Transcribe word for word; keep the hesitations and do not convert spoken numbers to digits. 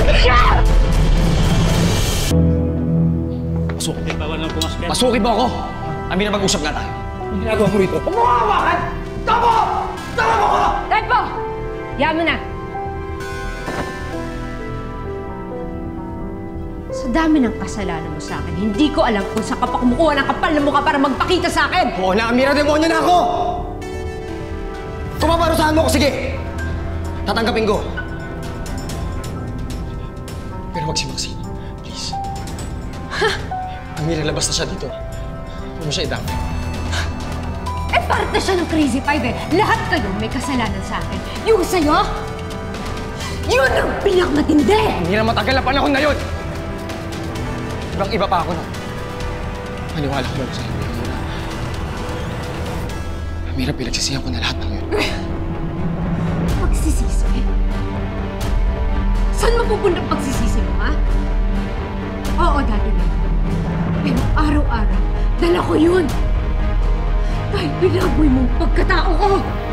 Pasukin. Eh, bawal lang pumasok yan. Pasukin mo ako! Amin na mag-usap nga tayo. Ang ginagawa ko rito. Umuhawakan! Tama! Tama mo ko! Tempo! Yan mo na. Sa dami ng kasalanan mo sa akin, hindi ko alam kung saan ka pa kumukuha ng kapal na mukha para magpakita sa akin! Oo na, Amira, demonyo na ako! Kung maparusahan mo ako, sige! Tatanggapin ko. Pero wag si Maxine. Please. Ha? Amira, labas na siya dito. Huwag mo siya idamay. Eh, parte siya ng Crazy Five eh. Lahat kayo may kasalanan sa akin. Yung sa'yo, yun ang pinakamatindi! Amira, matagal na panahon na yun! Ibang iba pa ako na. Maniwala ko lang sa'yo, Amira. Amira, pinagsisihan ko na lahat ng yun. Pagsisisi? Saan mapupunta pagsisisi mo, ha? Oo, dati na. Pero araw-araw, dala ko yun. Dahil binaboy mo ang pagkatao ko.